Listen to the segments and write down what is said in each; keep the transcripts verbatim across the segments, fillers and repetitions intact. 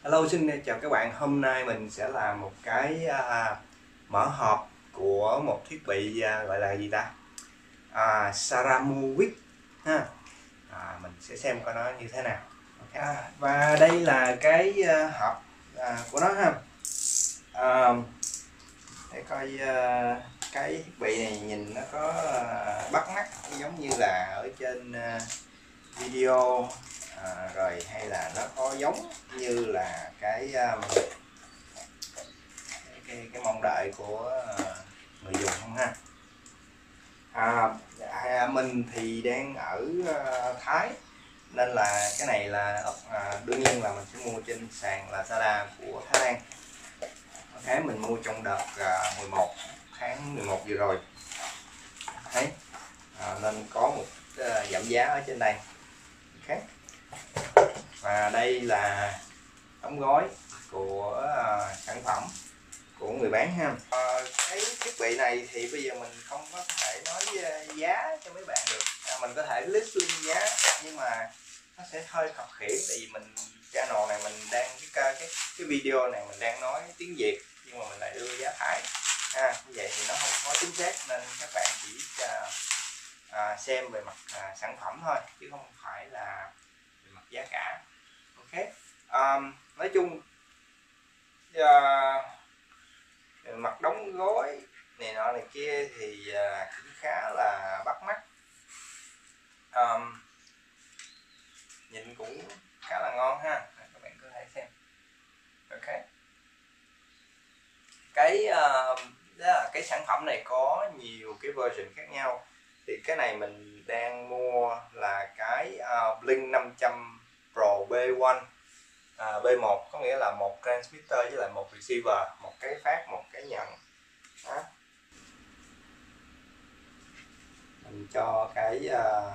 Hello, xin chào các bạn. Hôm nay mình sẽ làm một cái à, mở hộp của một thiết bị à, gọi là gì ta? À, Saramovic ha. À, mình sẽ xem coi nó như thế nào. Okay. À, và đây là cái à, hộp à, của nó ha. À, để coi à, cái thiết bị này nhìn nó có à, bắt mắt giống như là ở trên à, video. À, rồi hay là nó có giống như là cái um, cái, cái mong đợi của uh, người dùng không ha. À, à, mình thì đang ở uh, Thái nên là cái này là uh, đương nhiên là mình sẽ mua trên sàn Lazada của Thái Lan. Ok, mình mua trong đợt uh, mười một tháng mười một vừa rồi. Thấy à, nên có một uh, giảm giá ở trên đây. Ok, và đây là đóng gói của uh, sản phẩm của người bán ha. Uh, cái thiết bị này thì bây giờ mình không có thể nói uh, giá cho mấy bạn được. À, mình có thể list luôn giá nhưng mà nó sẽ hơi khập khiễng, tại vì mình channel này mình đang cái cái cái video này mình đang nói tiếng Việt nhưng mà mình lại đưa giá Thái. À, như vậy thì nó không có chính xác nên các bạn chỉ uh, uh, xem về mặt uh, sản phẩm thôi chứ không phải là về mặt giá cả. Ok, um, nói chung uh, mặt đóng gói này nọ này kia thì uh, cũng khá là bắt mắt, um, nhìn cũng khá là ngon ha, các bạn có thể xem. Ok, cái uh, đó là cái sản phẩm này có nhiều cái version khác nhau, thì cái này mình đang mua là cái uh, Blink năm trăm Pro B một. À, B một có nghĩa là một transmitter với lại một receiver, một cái phát một cái nhận. Đó. Mình cho cái uh,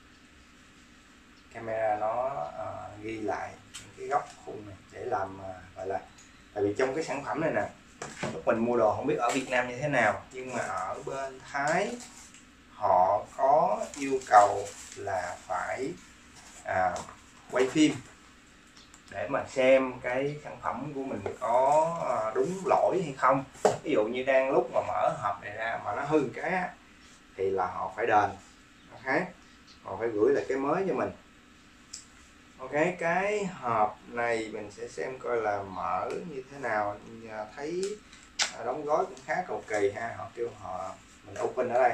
camera nó uh, ghi lại những cái góc khung này để làm uh, gọi là, tại vì trong cái sản phẩm này nè, lúc mình mua đồ không biết ở Việt Nam như thế nào nhưng mà ở bên Thái họ có yêu cầu là phải uh, quay phim để mà xem cái sản phẩm của mình có đúng lỗi hay không. Ví dụ như đang lúc mà mở hộp này ra mà nó hư cái á, thì là họ phải đền. Ok, họ phải gửi lại cái mới cho mình. Ok, cái hộp này mình sẽ xem coi là mở như thế nào. Thấy đóng gói cũng khá cầu kỳ ha, họ kêu họ mình open ở đây.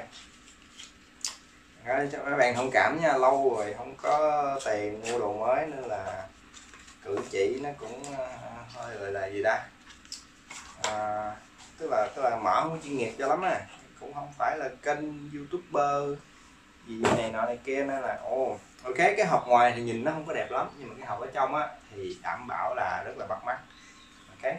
Cho các bạn thông cảm nha, lâu rồi không có tiền mua đồ mới nên là cử chỉ nó cũng uh, hơi gọi là gì ta, à, tức là tức là mở không chuyên nghiệp cho lắm á, cũng không phải là kênh youtuber gì này nọ này kia nên là ồ oh, ok. Cái hộp ngoài thì nhìn nó không có đẹp lắm nhưng mà cái hộp ở trong á thì đảm bảo là rất là bắt mắt. Ok,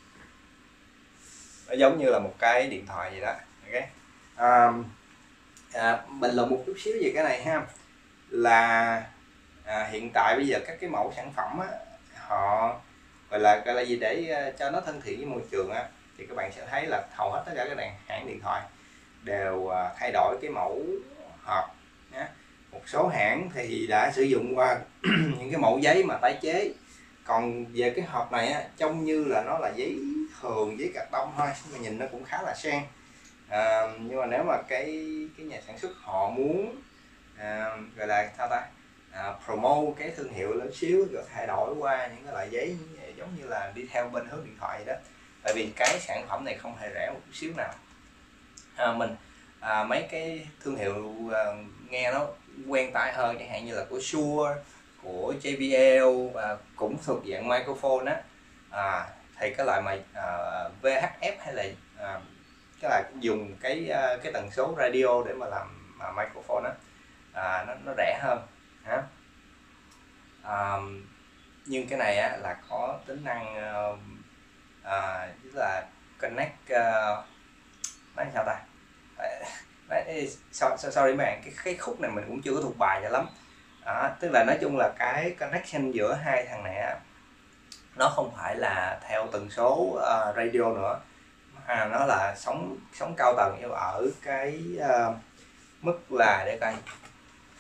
nó giống như là một cái điện thoại gì đó. Ok, à, à, mình luận một chút xíu về cái này ha, là à, hiện tại bây giờ các cái mẫu sản phẩm á, họ gọi là gọi là gì để uh, cho nó thân thiện với môi trường á, thì các bạn sẽ thấy là hầu hết tất cả các hãng điện thoại đều uh, thay đổi cái mẫu hộp nhé. Một số hãng thì đã sử dụng qua những cái mẫu giấy mà tái chế, còn về cái hộp này á, trông như là nó là giấy thường, giấy cạc tông thôi nhưng mà nhìn nó cũng khá là sang. À, nhưng mà nếu mà cái cái nhà sản xuất họ muốn à, gọi là sao ta, à, promote cái thương hiệu lớn xíu rồi thay đổi qua những cái loại giấy giống như là đi theo bên hướng điện thoại vậy đó, tại vì cái sản phẩm này không hề rẻ một chút xíu nào. À, mình à, mấy cái thương hiệu à, nghe nó quen tai hơn, chẳng hạn như là của Shure, của J B L và cũng thuộc dạng microphone á, à, thì cái loại mà à, V H F hay là à, cái là dùng cái cái tần số radio để mà làm à, microphone á, à, nó, nó rẻ hơn ha. À, nhưng cái này á, là có tính năng uh, à, tức là connect uh, nói sao ta, Đấy, sorry, sorry mấy bạn, cái, cái khúc này mình cũng chưa có thuộc bài cho lắm. À, tức là nói chung là cái connection giữa hai thằng này á, nó không phải là theo tần số uh, radio nữa, à, nó là sóng sóng cao tầng yêu ở cái uh, mức là để coi.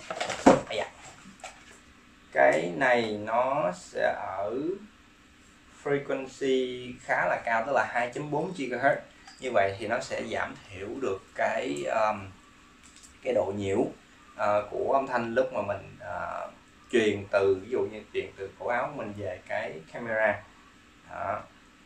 À, dạ. Cái này nó sẽ ở frequency khá là cao, tức là hai chấm bốn gigahertz. Như vậy thì nó sẽ giảm thiểu được cái um, cái độ nhiễu uh, của âm thanh lúc mà mình uh, truyền từ, ví dụ như truyền từ cổ áo của mình về cái camera. Đó.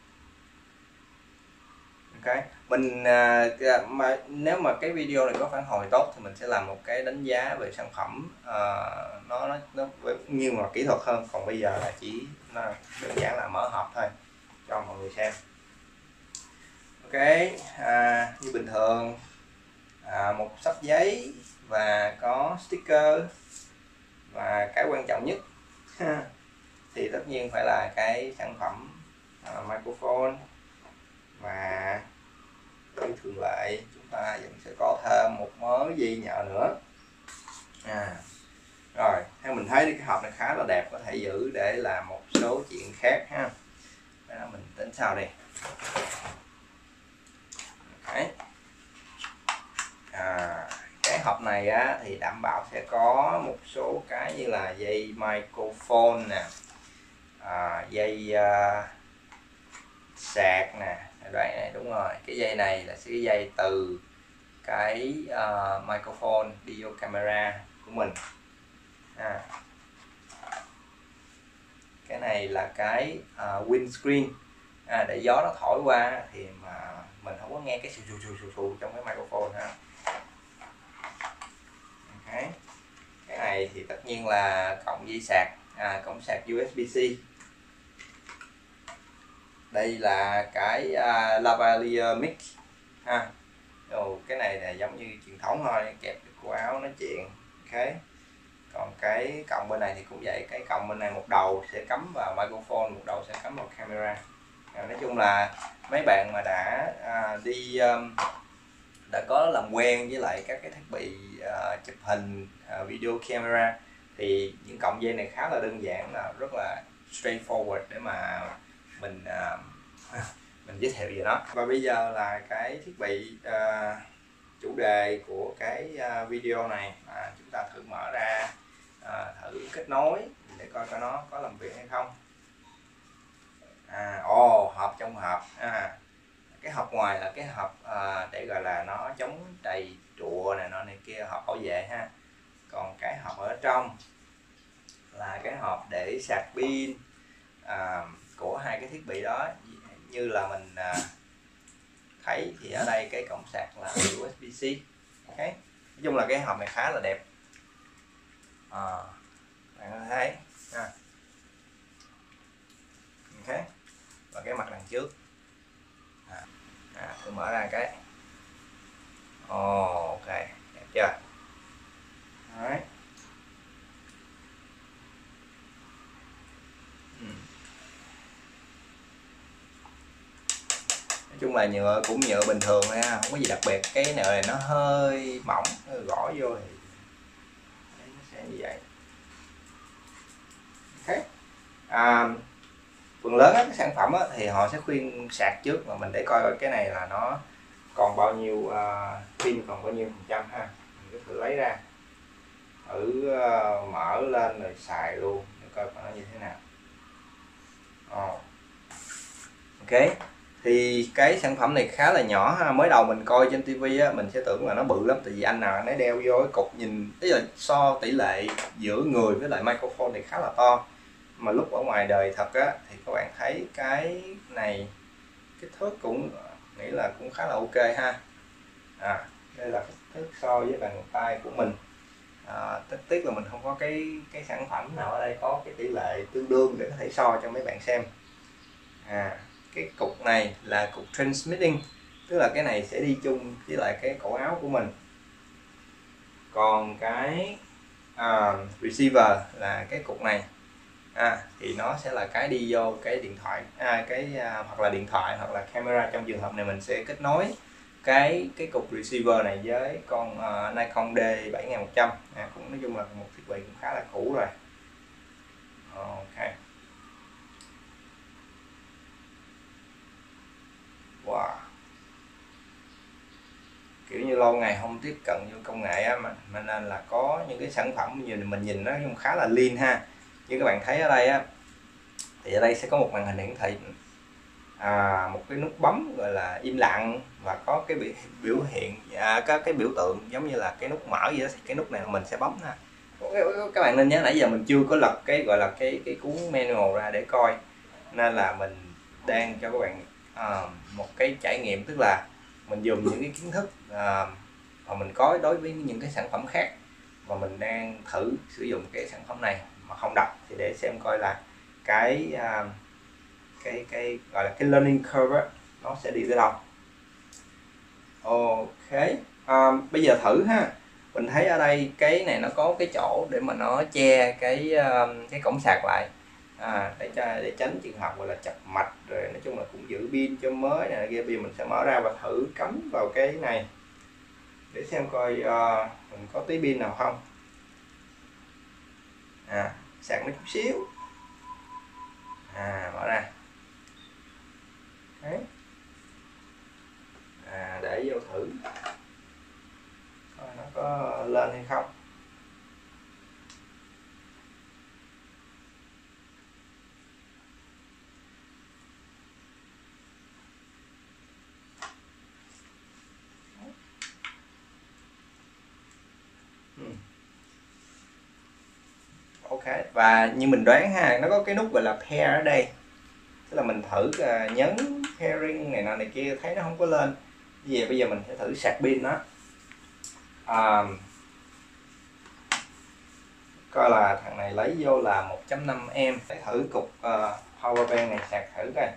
Ok, mình uh, mà nếu mà cái video này có phản hồi tốt thì mình sẽ làm một cái đánh giá về sản phẩm uh, nó nó nó như mà kỹ thuật hơn. Còn bây giờ là chỉ nó đơn giản là mở hộp thôi cho mọi người xem. Ok, à, như bình thường, à, một sấp giấy và có sticker, và cái quan trọng nhất thì tất nhiên phải là cái sản phẩm uh, microphone. Và như thường lệ chúng ta vẫn sẽ có thêm một mớ dây nhợ nữa. À, rồi theo mình thấy cái hộp này khá là đẹp, có thể giữ để làm một số chuyện khác ha. Đó, mình tính sau đi. Okay. À, cái hộp này á, thì đảm bảo sẽ có một số cái như là dây microphone nè, à, dây uh, sạc nè. Đoạn này đúng rồi, cái dây này là cái dây từ cái uh, microphone đi vô camera của mình. À, cái này là cái uh, windscreen, à, để gió nó thổi qua thì mà mình không có nghe cái sù sù sù sù trong cái microphone ha. Okay. Cái này thì tất nhiên là cổng dây sạc, à, cổng sạc u ét bê C. Đây là cái uh, lavalier mic ha. Ồ, cái này là giống như truyền thống thôi, kẹp cái cổ áo nói chuyện. Ok. Còn cái cổng bên này thì cũng vậy, cái cổng bên này một đầu sẽ cắm vào microphone, một đầu sẽ cắm vào camera. À, nói chung là mấy bạn mà đã à, đi um, đã có làm quen với lại các cái thiết bị uh, chụp hình, uh, video camera thì những cọng dây này khá là đơn giản, là rất là straightforward để mà mình uh, mình giới thiệu về nó. Và bây giờ là cái thiết bị uh, chủ đề của cái uh, video này, à, chúng ta thử mở ra, uh, thử kết nối để coi coi nó có làm việc hay không. À, ồ, oh, hộp trong hộp. À, cái hộp ngoài là cái hộp uh, để gọi là nó chống trầy trụa này nọ này kia, hộp bảo vệ ha. Còn cái hộp ở trong là cái hộp để sạc pin uh, của hai cái thiết bị đó. Như là mình uh, thấy thì ở đây cái cổng sạc là u ét bê C. Ok, nói chung là cái hộp này khá là đẹp. À, bạn có thấy ha. Ok, và cái mặt đằng trước, à, à, tôi mở ra cái, ồ, oh, ok, đẹp chưa. Đấy. Nói chung là nhựa cũng nhựa bình thường thôi ha, không có gì đặc biệt. Cái này nó hơi mỏng, gõ vô thì nó sẽ như vậy. Ok. À, phần lớn các sản phẩm á, thì họ sẽ khuyên sạc trước, mà mình để coi cái này là nó còn bao nhiêu uh, pin, còn bao nhiêu phần trăm ha. Mình cứ thử lấy ra, thử uh, mở lên rồi xài luôn để coi nó như thế nào. Oh. Ok, thì cái sản phẩm này khá là nhỏ ha. Mới đầu mình coi trên tivi á, mình sẽ tưởng là nó bự lắm, tại vì anh nào nấy đeo vô cái cục nhìn, tức là so tỷ lệ giữa người với lại microphone thì khá là to. Mà lúc ở ngoài đời thật á thì các bạn thấy cái này kích thước cũng nghĩ là cũng khá là ok ha. À, đây là kích thước so với bàn tay của mình. À, tất tiếc là mình không có cái cái sản phẩm nào ở đây có cái tỷ lệ tương đương để có thể so cho mấy bạn xem. À, cái cục này là cục transmitting, tức là cái này sẽ đi chung với lại cái cổ áo của mình. Còn cái uh, receiver là cái cục này, à, thì nó sẽ là cái đi vô cái điện thoại, à, cái uh, hoặc là điện thoại hoặc là camera. Trong trường hợp này mình sẽ kết nối cái cái cục receiver này với con uh, Nikon D bảy nghìn một trăm, à, cũng nói chung là một thiết bị cũng khá là cũ rồi. Ok. Wow. Kiểu như lâu ngày không tiếp cận vô công nghệ á, mà, mà nên là có những cái sản phẩm như mình nhìn nó cũng khá là lean ha. Như các bạn thấy ở đây á, thì ở đây sẽ có một màn hình hiển thị, à, một cái nút bấm gọi là im lặng, và có cái biểu, biểu hiện à, có cái biểu tượng giống như là cái nút mở gì đó, thì cái nút này mình sẽ bấm ha. Các bạn nên nhớ nãy giờ mình chưa có lật cái gọi là cái cái cuốn manual ra để coi, nên là mình đang cho các bạn à, một cái trải nghiệm, tức là mình dùng những cái kiến thức à, mà mình có đối với những cái sản phẩm khác, và mình đang thử sử dụng cái sản phẩm này mà không đọc, thì để xem coi là cái à, cái cái gọi là cái learning curve đó, nó sẽ đi tới đâu. Ok, à, bây giờ thử ha. Mình thấy ở đây cái này nó có cái chỗ để mà nó che cái cái cổng sạc lại, à, để cho để tránh trường hợp gọi là chập mạch, rồi nói chung là cũng giữ pin cho mới này kia. Bây giờ mình sẽ mở ra và thử cắm vào cái này để xem coi uh, mình có tí pin nào không. À, sạc nó chút xíu, à, mở ra. Đấy. À, để vô thử coi nó có lên hay không. Ok, và như mình đoán ha, nó có cái nút gọi là pair ở đây, tức là mình thử uh, nhấn pairing này nọ này kia, thấy nó không có lên. Vì vậy bây giờ mình sẽ thử sạc pin nó, à, coi là thằng này lấy vô là một phẩy năm am. Để thử cục uh, power bank này sạc thử coi.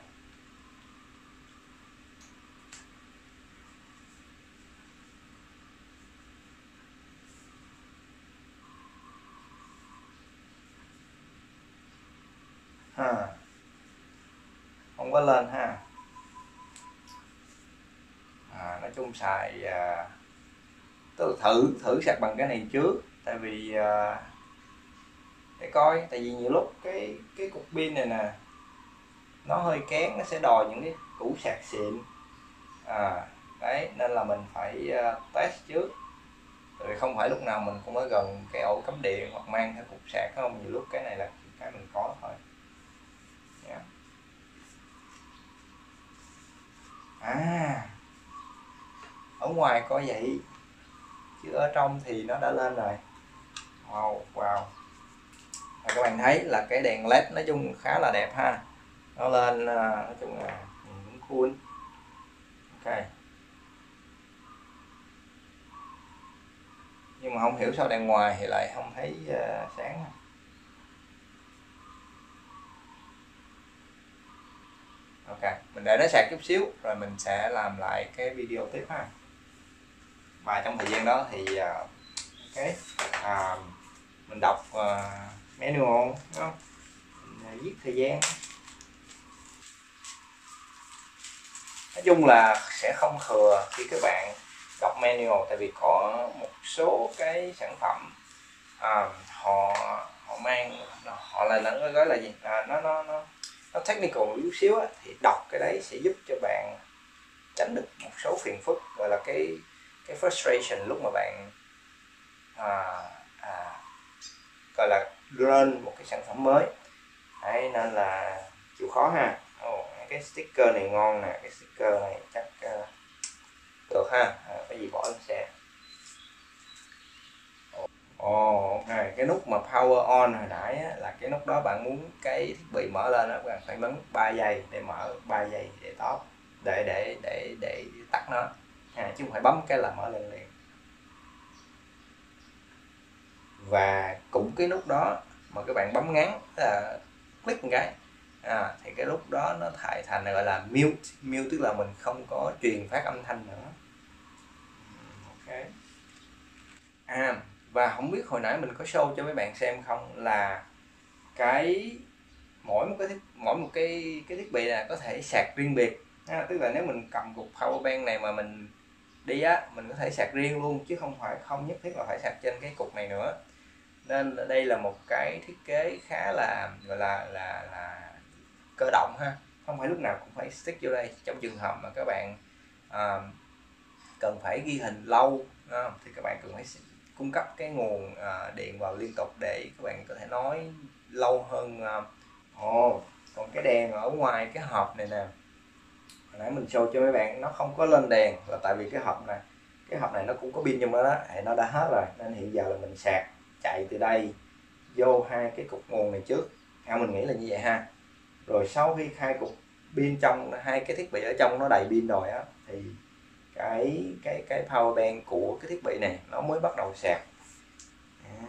Ha, không có lên ha. À, nói chung xài à, tôi thử thử sạc bằng cái này trước, tại vì à, để coi, tại vì nhiều lúc cái cái cục pin này nè nó hơi kén, nó sẽ đòi những cái củ sạc xịn, à, đấy, nên là mình phải uh, test trước, rồi không phải lúc nào mình cũng ở gần cái ổ cắm điện hoặc mang theo cục sạc, không, nhiều lúc cái này là cái mình có thôi. Yeah. À, ở ngoài có vậy chứ ở trong thì nó đã lên rồi. Wow, wow. Và các bạn thấy là cái đèn led nói chung khá là đẹp ha, nó lên nói chung là cũng cool. Ok, nhưng mà không hiểu sao đèn ngoài thì lại không thấy uh, sáng. Ok, mình để nó sạc chút xíu rồi mình sẽ làm lại cái video tiếp ha. Và trong thời gian đó thì uh, ok, uh, mình đọc uh, manual, đúng không? Mình giết thời gian. Nói chung là sẽ không thừa khi các bạn đọc manual, tại vì có một số cái sản phẩm à, họ họ mang họ là nó gọi là gì, à, nó nó nó nó technical một chút xíu á, thì đọc cái đấy sẽ giúp cho bạn tránh được một số phiền phức, gọi là cái cái frustration lúc mà bạn à, à, gọi là learn một cái sản phẩm mới. Đấy, nên là chịu khó ha. Oh, cái sticker này ngon nè, cái sticker này chắc uh, được ha, à, cái gì bỏ lên xe. Ồ, oh, ok, cái nút mà power on hồi nãy á, là cái nút đó bạn muốn cái thiết bị mở lên đó, bạn phải bấm ba giây để mở, ba giây để tắt, để để để để tắt nó, à, chứ không phải bấm cái là mở lên liền. Và cũng cái nút đó mà các bạn bấm ngắn là click một cái, à, thì cái lúc đó nó thay thành gọi là mute. Mute tức là mình không có truyền phát âm thanh nữa. Ok. À, và không biết hồi nãy mình có show cho mấy bạn xem không, là cái mỗi một cái thiết, mỗi một cái cái thiết bị này có thể sạc riêng biệt, à, tức là nếu mình cầm cục power bank này mà mình đi á, mình có thể sạc riêng luôn, chứ không phải không nhất thiết là phải sạc trên cái cục này nữa. Nên đây là một cái thiết kế khá là gọi là là là cơ động ha, không phải lúc nào cũng phải stick vô đây. Trong trường hợp mà các bạn à, cần phải ghi hình lâu à, thì các bạn cần phải cung cấp cái nguồn à, điện vào liên tục để các bạn có thể nói lâu hơn. Ồ, à, oh, Còn cái đèn ở ngoài cái hộp này nè, hồi nãy mình show cho mấy bạn nó không có lên đèn là tại vì cái hộp này cái hộp này nó cũng có pin trong đó, đó thì nó đã hết rồi, nên hiện giờ là mình sạc chạy từ đây vô hai cái cục nguồn này trước, à, mình nghĩ là như vậy ha. Rồi sau khi hai cục pin trong hai cái thiết bị ở trong nó đầy pin rồi á, thì cái cái cái power bank của cái thiết bị này nó mới bắt đầu sạc. À.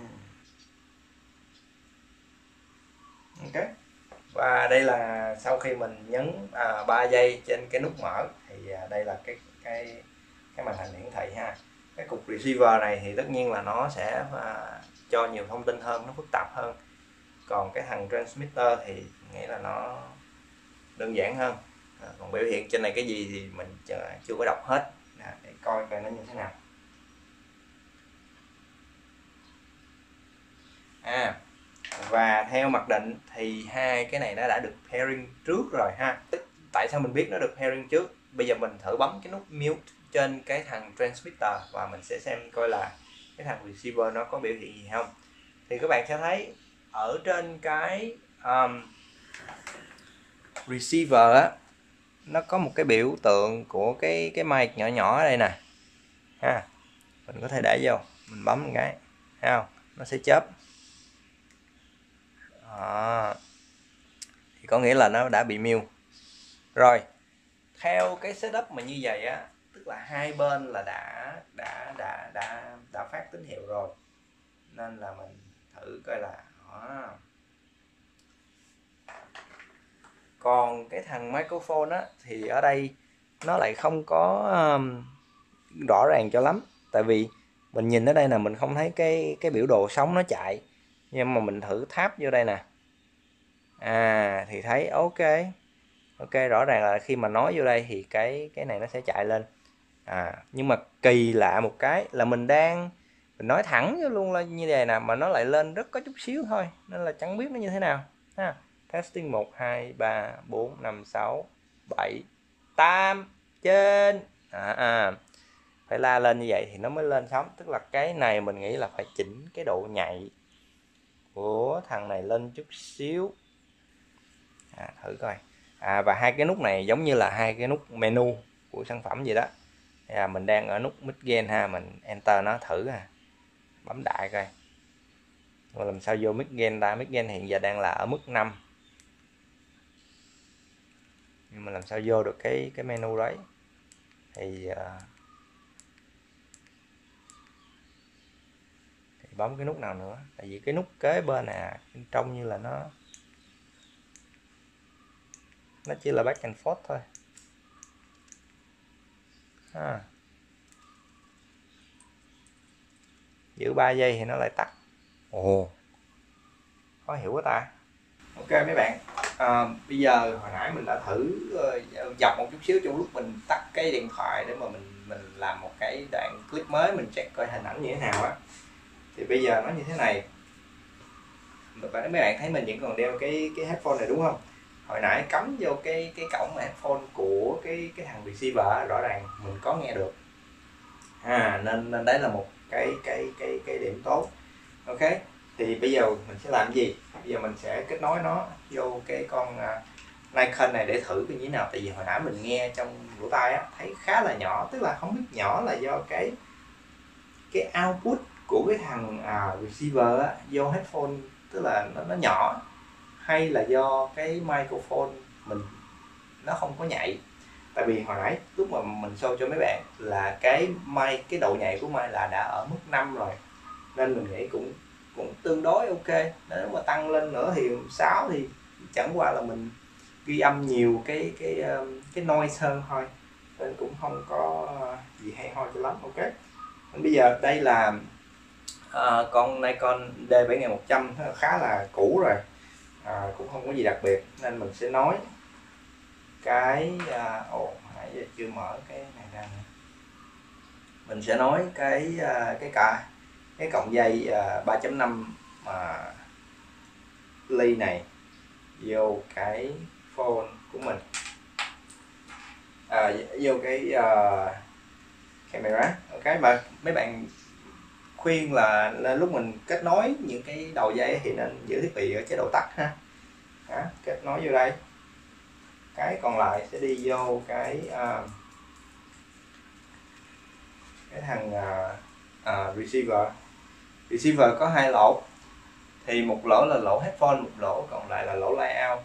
Ok. Và đây là sau khi mình nhấn à, ba giây trên cái nút mở thì à, đây là cái cái cái màn hình hiển thị ha. Cái cục receiver này thì tất nhiên là nó sẽ à, cho nhiều thông tin hơn, nó phức tạp hơn. Còn cái thằng transmitter thì nghĩa là nó đơn giản hơn. À, còn biểu hiện trên này cái gì thì mình chưa có đọc hết, à, để coi coi nó như thế nào. À, và theo mặc định thì hai cái này nó đã được pairing trước rồi ha. Tại sao mình biết nó được pairing trước? Bây giờ mình thử bấm cái nút mute trên cái thằng transmitter và mình sẽ xem coi là cái thằng receiver nó có biểu hiện gì không. Thì các bạn sẽ thấy ở trên cái um, receiver á, nó có một cái biểu tượng của cái cái mic nhỏ nhỏ ở đây nè ha. Mình có thể để vô, mình bấm một cái, thấy không? Nó sẽ chớp. À, thì có nghĩa là nó đã bị mute rồi. Theo cái setup mà như vậy á, tức là hai bên là đã đã đã đã đã phát tín hiệu rồi, nên là mình thử coi là à. Còn cái thằng microphone á thì ở đây nó lại không có um, rõ ràng cho lắm, tại vì mình nhìn ở đây là mình không thấy cái cái biểu đồ sóng nó chạy, nhưng mà mình thử tháp vô đây nè, à thì thấy ok ok rõ ràng là khi mà nói vô đây thì cái cái này nó sẽ chạy lên. À nhưng mà kỳ lạ một cái là mình đang mình nói thẳng luôn là như vậy nè, mà nó lại lên rất có chút xíu thôi, nên là chẳng biết nó như thế nào ha. Testing một hai ba bốn năm sáu bảy tám trên à, à phải la lên như vậy thì nó mới lên sóng, tức là cái này mình nghĩ là phải chỉnh cái độ nhạy của thằng này lên chút xíu. À, thử coi. À, và hai cái nút này giống như là hai cái nút menu của sản phẩm vậy đó. À, mình đang ở nút mid gain ha, mình enter nó thử à, bấm đại coi. Rồi làm sao vô mid gain ta? Mid gain hiện giờ đang là ở mức năm, nhưng mà làm sao vô được cái cái menu đấy thì, uh, thì bấm cái nút nào nữa, tại vì cái nút kế bên nè trông như là nó nó chỉ là back and forth thôi à. Giữ ba giây thì nó lại tắt. Ồ, khó hiểu quá ta. Ok mấy bạn, à, bây giờ hồi nãy mình đã thử uh, dọc một chút xíu trong lúc mình tắt cái điện thoại để mà mình mình làm một cái đoạn clip mới, mình check coi hình ảnh như thế nào á. Thì bây giờ nó như thế này, mấy bạn thấy mình vẫn còn đeo cái cái headphone này đúng không? Hồi nãy cắm vô cái cái cổng headphone của cái cái thằng receiver, rõ ràng mình có nghe được. À nên nên đấy là một cái cái cái cái điểm tốt. Ok, thì bây giờ mình sẽ làm gì? Bây giờ mình sẽ kết nối nó vô cái con uh, Nikon này để thử cái như thế nào. Tại vì hồi nãy mình nghe trong lỗ tai á, thấy khá là nhỏ, tức là không biết nhỏ là do cái cái output của cái thằng uh, receiver á, vô headphone tức là nó, nó nhỏ, hay là do cái microphone mình nó không có nhạy. Tại vì hồi nãy lúc mà mình show cho mấy bạn là cái mic, cái độ nhạy của mic là đã ở mức năm rồi, nên mình nghĩ cũng cũng tương đối ok. Nếu mà tăng lên nữa thì sáu thì chẳng qua là mình ghi âm nhiều cái cái cái noise hơn thôi, nên cũng không có gì hay ho cho lắm. Ok, nên bây giờ đây là à, con Nikon D bảy nghìn một trăm khá là cũ rồi, à, cũng không có gì đặc biệt, nên mình sẽ nói cái à, ồ nãy giờ chưa mở cái này ra nữa. Mình sẽ nói cái à, cái cả cái cọng dây à, ba chấm năm mà ly này vô cái phone của mình, à, vô cái uh, camera. Ok, mà mấy bạn khuyên là, là lúc mình kết nối những cái đầu dây thì nên giữ thiết bị ở chế độ tắt ha. Đó, kết nối vô đây, cái còn lại sẽ đi vô cái uh, cái thằng uh, uh, receiver. Receiver có hai lỗ, thì một lỗ là lỗ headphone, một lỗ còn lại là lỗ line out.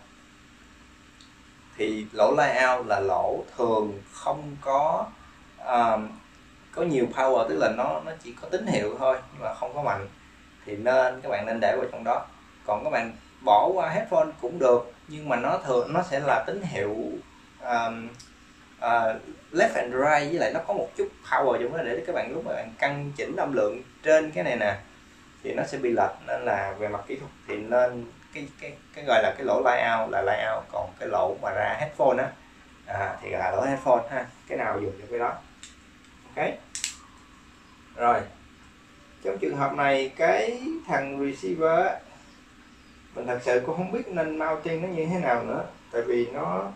Thì lỗ line out là lỗ thường không có uh, có nhiều power, tức là nó nó chỉ có tín hiệu thôi nhưng mà không có mạnh, thì nên các bạn nên để vào trong đó. Còn các bạn bỏ qua headphone cũng được, nhưng mà nó thường nó sẽ là tín hiệu um, uh, left and right, với lại nó có một chút power trong đó để các bạn lúc mà bạn căn chỉnh âm lượng trên cái này nè thì nó sẽ bị lệch. Nên là về mặt kỹ thuật thì nên cái cái cái gọi là cái lỗ line out là line out, còn cái lỗ mà ra headphone á à, thì là lỗ headphone ha, cái nào dùng cho cái đó. Ok rồi, trong trường hợp này cái thằng receiver mình thật sự cũng không biết nên mounting nó như thế nào nữa, tại vì nó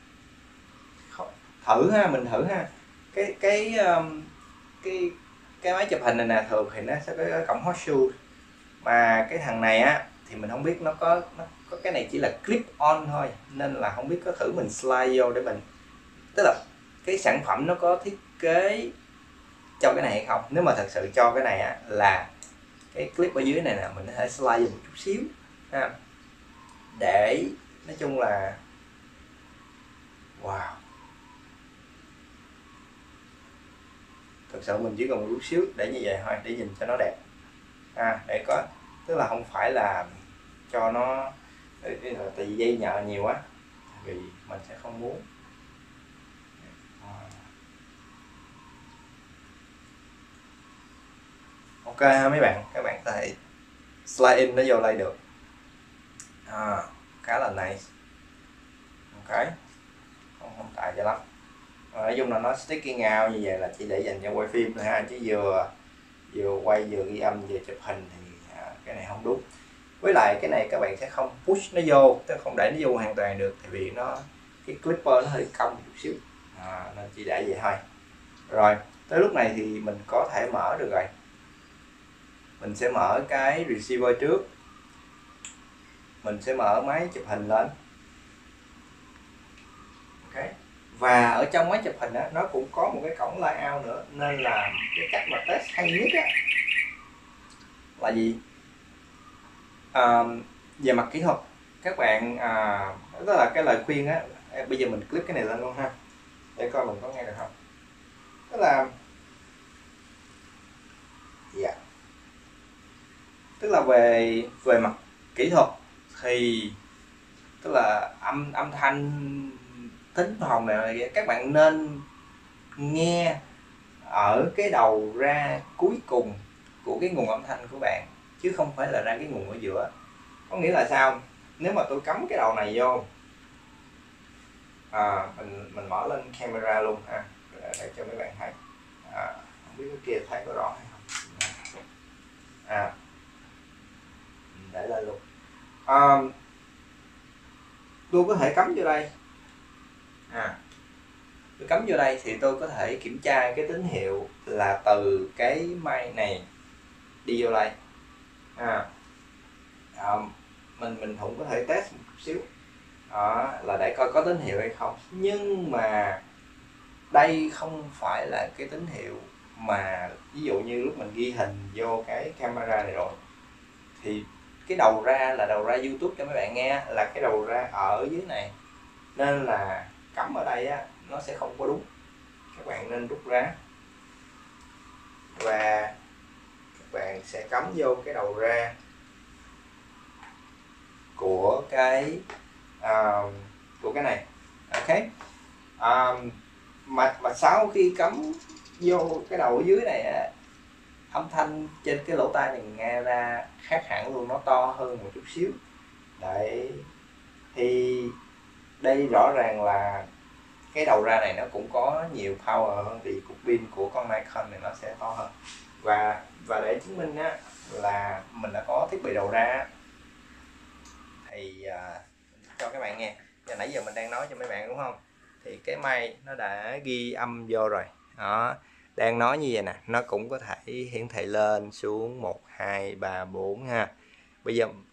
thử ha, mình thử ha, cái cái um, cái cái máy chụp hình này nè, thường thì nó sẽ có cái cổng horseshoe, mà cái thằng này á thì mình không biết nó có nó có cái này chỉ là clip on thôi, nên là không biết có thử mình slide vô để mình, tức là cái sản phẩm nó có thiết kế cho cái này hay không. Nếu mà thật sự cho cái này á là cái clip ở dưới này nè, mình có thể slide vô một chút xíu ha, để nói chung là wow, thực sự mình chỉ cần một chút xíu để như vậy thôi, để nhìn cho nó đẹp à, để có, tức là không phải là cho nó tại vì dây nhợ nhiều quá, vì mình sẽ không muốn. Ok ha mấy bạn, các bạn có thể slide in nó vô đây được à, khá là nice. Ok, không, không tài cho lắm. Nói chung là nó sticking out như vậy là chỉ để dành cho quay phim thôi ha, chứ vừa vừa quay vừa ghi âm vừa chụp hình thì à, cái này không đúng. Với lại cái này các bạn sẽ không push nó vô, tức không để nó vô hoàn toàn được, tại vì nó cái clipper nó hơi cong một chút xíu à, nên chỉ để vậy thôi. Rồi tới lúc này thì mình có thể mở được rồi. Mình sẽ mở cái receiver trước, mình sẽ mở máy chụp hình lên. Ok, và ở trong máy chụp hình á, nó cũng có một cái cổng line out nữa, nên là cái cách mà test hay nhất á là gì, à, về mặt kỹ thuật các bạn à, đó là cái lời khuyên á. Bây giờ mình click cái này lên luôn ha, để coi mình có nghe được không. Đó là dạ, tức là về về mặt kỹ thuật thì tức là âm âm thanh tính hồn này các bạn nên nghe ở cái đầu ra cuối cùng của cái nguồn âm thanh của bạn, chứ không phải là ra cái nguồn ở giữa. Có nghĩa là sao, nếu mà tôi cắm cái đầu này vô à, mình mình mở lên camera luôn ha, để cho mấy bạn thấy à, không biết cái kia thấy có rõ hay không à, để lên luôn à, tôi có thể cắm vô đây à, tôi cắm vô đây thì tôi có thể kiểm tra cái tín hiệu là từ cái mic này đi vô đây à, à, mình mình cũng có thể test một chút xíu đó, là để coi có tín hiệu hay không. Nhưng mà đây không phải là cái tín hiệu mà ví dụ như lúc mình ghi hình vô cái camera này rồi thì cái đầu ra là đầu ra YouTube cho mấy bạn nghe, là cái đầu ra ở dưới này, nên là cắm ở đây á nó sẽ không có đúng. Các bạn nên rút ra và các bạn sẽ cắm vô cái đầu ra của cái uh, của cái này. Ok, um, mà mà sau khi cắm vô cái đầu ở dưới này á, âm thanh trên cái lỗ tai này nghe ra khác hẳn luôn, nó to hơn một chút xíu. Đấy, thì đây rõ ràng là cái đầu ra này nó cũng có nhiều power hơn, thì cục pin của con Nikon này nó sẽ to hơn. Và và để chứng minh á là mình đã có thiết bị đầu ra thì uh, cho các bạn nghe. Giờ nãy giờ mình đang nói cho mấy bạn đúng không, thì cái mic nó đã ghi âm vô rồi đó, đang nói như vậy nè, nó cũng có thể hiển thị lên xuống một hai ba bốn ha. Bây giờ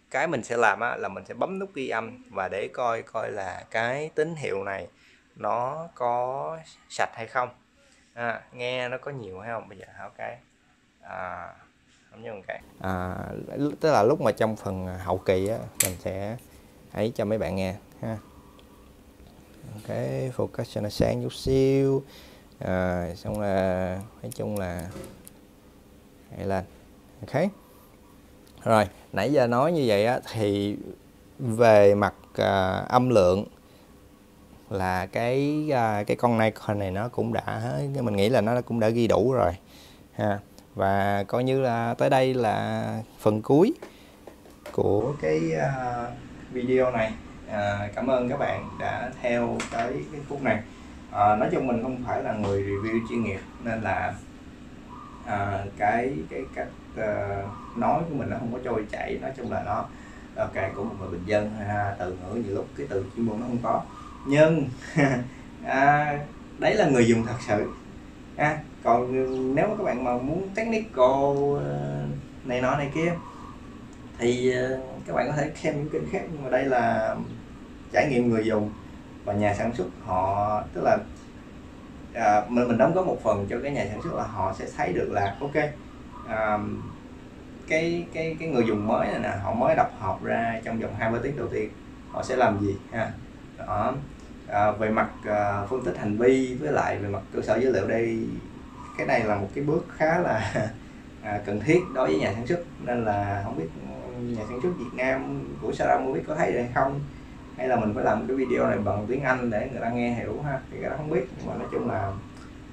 cái mình sẽ làm á, là mình sẽ bấm nút ghi âm và để coi coi là cái tín hiệu này nó có sạch hay không, à, nghe nó có nhiều hay không. Bây giờ hảo cái à, không như một cái à, tức là lúc mà trong phần hậu kỳ á, mình sẽ ấy cho mấy bạn nghe ha. Ok, focus cho nó sáng chút xíu, à, xong là nói chung là hay lên. Ok, rồi nãy giờ nói như vậy á, thì về mặt à, âm lượng là cái à, cái con Nikon này nó cũng đã, mình nghĩ là nó cũng đã ghi đủ rồi ha. Và coi như là tới đây là phần cuối của cái uh, video này. À, cảm ơn các bạn đã theo tới cái phút này. À, nói chung mình không phải là người review chuyên nghiệp nên là à, cái cái cách uh, nói của mình nó không có trôi chảy. Nói chung là nó ok của một người bình dân ha, từ ngữ nhiều lúc cái từ chuyên môn nó không có, nhưng à, đấy là người dùng thật sự. À, còn nếu mà các bạn mà muốn technical này nọ này kia thì các bạn có thể xem những kênh khác, nhưng mà đây là trải nghiệm người dùng và nhà sản xuất họ, tức là à, mình mình đóng góp một phần cho cái nhà sản xuất là họ sẽ thấy được là ok, à, cái cái cái người dùng mới này nè, họ mới đập hộp ra trong vòng hai ba tiếng đầu tiên họ sẽ làm gì ha. Đó. À, về mặt à, phân tích hành vi với lại về mặt cơ sở dữ liệu đây, cái này là một cái bước khá là à, cần thiết đối với nhà sản xuất, nên là không biết nhà sản xuất Việt Nam của Sarah Movie có thấy được hay không, hay là mình phải làm cái video này bằng tiếng Anh để người ta nghe hiểu ha, thì cái đó không biết. Nhưng mà nói chung là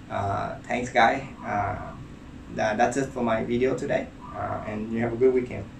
uh, thanks guys, uh, that's it for my video today, uh, and you have a good weekend.